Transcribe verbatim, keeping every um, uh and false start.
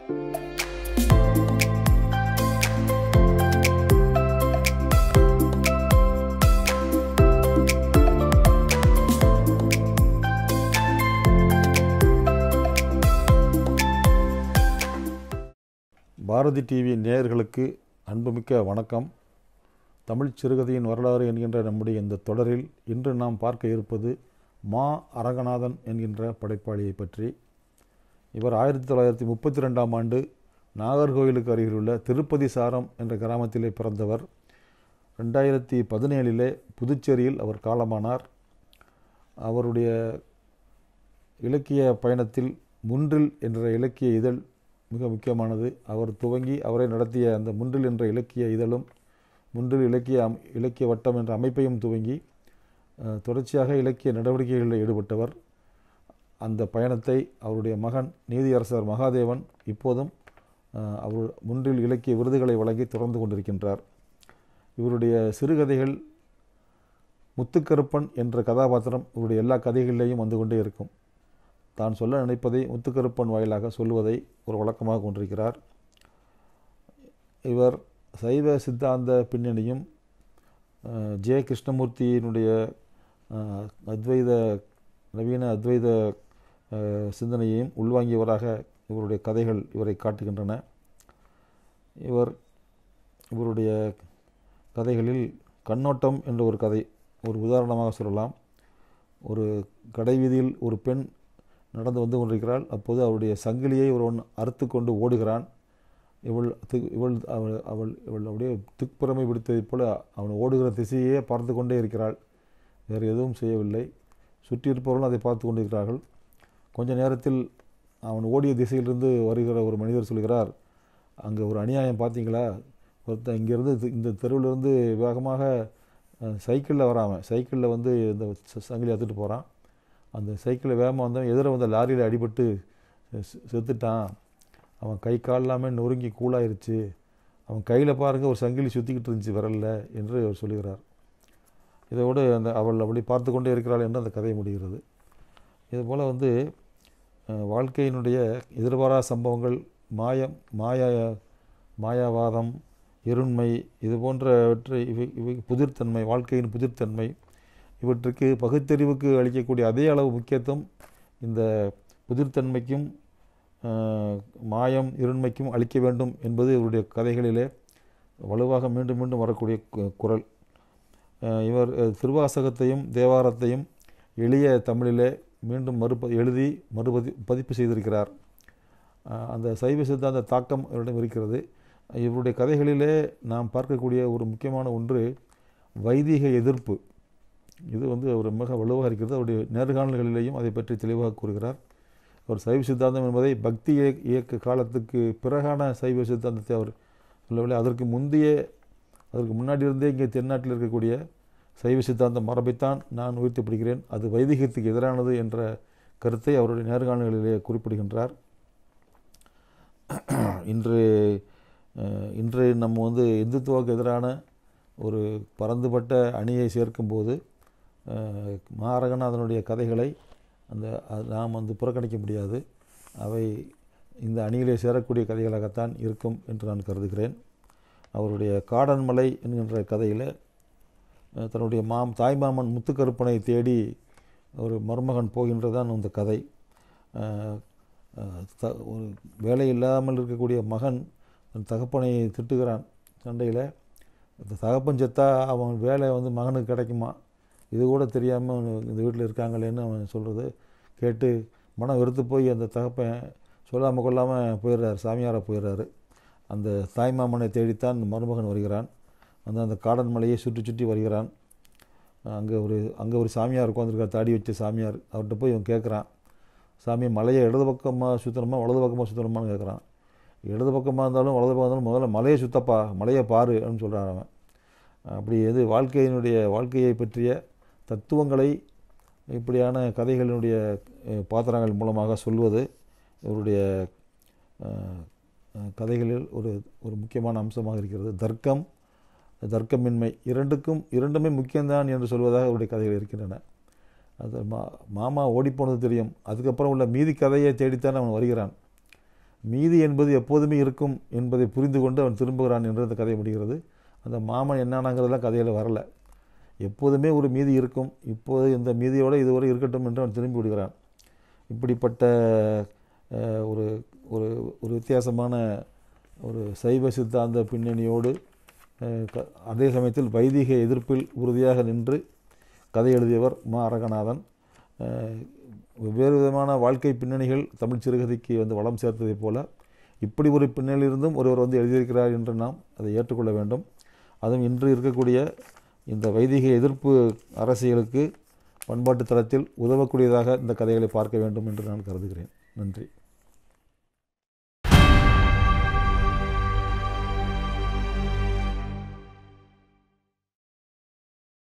Bharathi TV நேயர்களுக்கு அன்புமிக்க வணக்கம். தமிழ் சிறுகதையின் வரலாறு என்கின்ற நம்முடைய இந்த தொடரில் இன்று நாம் பார்க்க இருப்பது மா அரங்கநாதன் என்கின்ற படைப்பாளியை பற்றி. இவர் ஆயிரத்தி தொள்ளாயிரத்தி முப்பத்தி ரெண்டாம் ஆண்டு நாகர்கோவிலுக்கு அருகிலுள்ள திருப்பதி சாரம் என்ற கிராமத்திலே பிறந்தவர். ரெண்டாயிரத்தி பதினேழிலே புதுச்சேரியில் அவர் காலமானார். அவருடைய இலக்கிய பயணத்தில் முன்றில் என்ற இலக்கிய இதழ் மிக முக்கியமானது. அவர் துவங்கி அவரை நடத்திய அந்த முன்றில் என்ற இலக்கிய இதழும் முன்றில் இலக்கிய இலக்கிய வட்டம் என்ற அமைப்பையும் துவங்கி தொடர்ச்சியாக இலக்கிய நடவடிக்கைகளில் ஈடுபட்டவர். அந்த பயணத்தை அவருடைய மகன் நீதியரசர் மகாதேவன் இப்போதும் அவர் முன்றில் இலக்கிய விருதுகளை வழங்கி தொடர்ந்து கொண்டிருக்கின்றார். இவருடைய சிறுகதைகள் முத்துக்கருப்பன் என்ற கதாபாத்திரம் இவருடைய எல்லா கதைகளிலேயும் வந்து கொண்டே இருக்கும். தான் சொல்ல நினைப்பதை முத்துக்கருப்பன் வாயிலாக சொல்லுவதை ஒரு வழக்கமாக கொண்டிருக்கிறார். இவர் சைவ சித்தாந்த பின்னணியும் ஜே கிருஷ்ணமூர்த்தியினுடைய அத்வைத நவீன அத்வைத சிந்தனையையும் உள்வாங்கியவராக இவருடைய கதைகள் இவரை காட்டுகின்றன. இவர் இவருடைய கதைகளில் கண்ணோட்டம் என்ற ஒரு கதை ஒரு உதாரணமாக சொல்லலாம். ஒரு கடை வீதியில் ஒரு பெண் நடந்து வந்து கொண்டிருக்கிறாள். அப்போது அவளுடைய சங்கிலியை ஒருவன் அறுத்து கொண்டு ஓடுகிறான். இவள் இவள் அவள் அவள் இவள் அப்படியே திக்புறமை பிடித்ததைப் போல அவன் ஓடுகிற திசையே பார்த்து கொண்டே இருக்கிறாள். வேறு எதுவும் செய்யவில்லை. சுற்றி இருப்பவர்களும் அதை பார்த்து கொண்டிருக்கிறார்கள். கொஞ்ச நேரத்தில் அவன் ஓடிய திசையிலிருந்து வருகிற ஒரு மனிதர் சொல்கிறார், அங்கே ஒரு அநியாயம் பார்த்தீங்களா? ஒருத்தன் இங்கேருந்து இந்த தெருவிலிருந்து வேகமாக சைக்கிளில் வராமல் சைக்கிளில் வந்து இந்த சங்கிலி அறுத்துட்டு போகிறான். அந்த சைக்கிளில் வேகமாக வந்தவன் எதிர வந்த லாரியில் அடிபட்டு செத்துட்டான். அவன் கை கால் எல்லாமே நொறுங்கி கூலாயிருச்சு. அவன் கையில் பாருங்கள் ஒரு சங்கிலி சுற்றிக்கிட்டு இருந்துச்சு விரலில் என்று அவர் சொல்லுகிறார். இதோடு அந்த அவள் அப்படி பார்த்து கொண்டே இருக்கிறாள் என்று அந்த கதை முடிகிறது. இதுபோல் வந்து வாழ்க்கையினுடைய எதிர்பாரா சம்பவங்கள், மாயம் மாயா மாயாவாதம், இருண்மை, இது போன்றவற்றை இவை இவை புதிர்த்தன்மை, வாழ்க்கையின் புதிர்த்தன்மை, இவற்றுக்கு பகுத்தறிவுக்கு அளிக்கக்கூடிய அதே அளவு முக்கியத்துவம் இந்த புதிர்த்தன்மைக்கும் மாயம் இருண்மைக்கும் அளிக்க வேண்டும் என்பது இவருடைய கதைகளிலே வலுவாக மீண்டும் மீண்டும் வரக்கூடிய குரல். இவர் திருவாசகத்தையும் தேவாரத்தையும் எளிய தமிழிலே மீண்டும் மறுப எழுதி மறுபதி பதிப்பு செய்திருக்கிறார். அந்த சைவ சித்தாந்த தாக்கம் இவரிடம் இருக்கிறது. இவருடைய கதைகளிலே நாம் பார்க்கக்கூடிய ஒரு முக்கியமான ஒன்று வைதிக எதிர்ப்பு. இது வந்து அவர் மிக வலுவாக இருக்கிறது. அவருடைய நேர்காணல்களிலேயும் அதை பற்றி தெளிவாக கூறுகிறார். அவர் சைவ சித்தாந்தம் என்பதை பக்தி இயக்க காலத்துக்கு பிறகான சைவ சித்தாந்தத்தை அவர் சொல்லவில்லை. அதற்கு முந்தைய அதற்கு முன்னாடி இருந்தே இங்கே தென்னாட்டில் இருக்கக்கூடிய சைவ சித்தாந்த மரபைத்தான் நான் உயர்த்திப்பிடிக்கிறேன், அது வைதிகத்துக்கு எதிரானது என்ற கருத்தை அவருடைய நேர்காணல்களிலே குறிப்பிடுகின்றார். இன்று இன்று நம்ம வந்து இந்துத்துவுக்கு எதிரான ஒரு பரந்துபட்ட அணியை சேர்க்கும்போது மாரகநாதனுடைய கதைகளை அந்த நாம் வந்து புறக்கணிக்க முடியாது. அவை இந்த அணியிலே சேரக்கூடிய கதைகளாகத்தான் இருக்கும் என்று நான் கருதுகிறேன். அவருடைய காடன்மலை என்கின்ற கதையில் தன்னுடைய மாம் தாய்மாமன் முத்துக்கருப்பனை தேடி ஒரு மருமகன் போகின்றதான் அந்த கதை. ஒரு வேலை இல்லாமல் இருக்கக்கூடிய மகன் தன் தகப்பனை திட்டுகிறான் சண்டையில். தகப்பன் செத்தா அவன் வேலை வந்து மகனுக்கு கிடைக்குமா, இது கூட தெரியாமல் இந்த வீட்டில் இருக்காங்களேன்னு அவன் சொல்கிறது கேட்டு மனம் வெறுத்து போய் அந்த தகப்பன் சொல்லாமல் கொள்ளாமல் போயிடுறாரு, சாமியாராக போயிடுறாரு. அந்த தாய்மாமனை தேடித்தான் மருமகன் வருகிறான். வந்து அந்த காடன் மலையை சுற்றி சுற்றி வருகிறான். அங்கே ஒரு அங்கே ஒரு சாமியார் உட்காந்துருக்கார், தாடி வச்ச சாமியார். அவர்கிட்ட போய் இவன் கேட்குறான், சாமி மலையை இடது பக்கமாக சுற்றணுமா வலது பக்கமாக சுற்றணுமான்னு கேட்குறான். இடது பக்கமாக இருந்தாலும் வலது பக்கம் இருந்தாலும் முதல்ல மலையை சுத்தப்பா, மலையை பாரு அப்படின்னு சொல்கிறான் அவன். அப்படி எது வாழ்க்கையினுடைய வாழ்க்கையை பற்றிய தத்துவங்களை இப்படியான கதைகளினுடைய பாத்திரங்கள் மூலமாக சொல்வது இவருடைய கதைகளில் ஒரு ஒரு முக்கியமான அம்சமாக இருக்கிறது. தர்க்கம், தர்க்கமின்மை இரண்டுக்கும் இரண்டுமே முக்கியம்தான் என்று சொல்வதாக அவருடைய கதைகள் இருக்கின்றன. அது மா மாமா ஓடிப்போனது தெரியும், அதுக்கப்புறம் உள்ள மீதி கதையை தேடித்தான் அவன் வருகிறான். மீதி என்பது எப்போதுமே இருக்கும் என்பதை புரிந்து கொண்டு அவன் திரும்புகிறான் என்று அந்த கதை முடிகிறது. அந்த மாமன் என்னானாங்கிறதெல்லாம் கதையில் வரல. எப்போதுமே ஒரு மீதி இருக்கும், இப்போது இந்த மீதியோடு இதுவரை இருக்கட்டும் என்று அவன் திரும்பி விடுகிறான். இப்படிப்பட்ட ஒரு ஒரு ஒரு வித்தியாசமான ஒரு சைவ சித்தாந்த பின்னணியோடு அதே சமயத்தில் வைதிக எதிர்ப்பில் உறுதியாக நின்று கதை எழுதியவர் மா அரங்கநாதன். வெவ்வேறு விதமான வாழ்க்கை பின்னணிகள் தமிழ் சிறுகதைக்கு வந்து வளம் சேர்த்ததைப் போல இப்படி ஒரு பின்னணியிலிருந்தும் ஒருவர் வந்து எழுதியிருக்கிறார் என்று நாம் அதை ஏற்றுக்கொள்ள வேண்டும். அதுவும் இன்று இருக்கக்கூடிய இந்த வைதிக எதிர்ப்பு அரசியலுக்கு பண்பாட்டு தளத்தில் உதவக்கூடியதாக இந்த கதைகளை பார்க்க வேண்டும் என்று நான் கருதுகிறேன். நன்றி.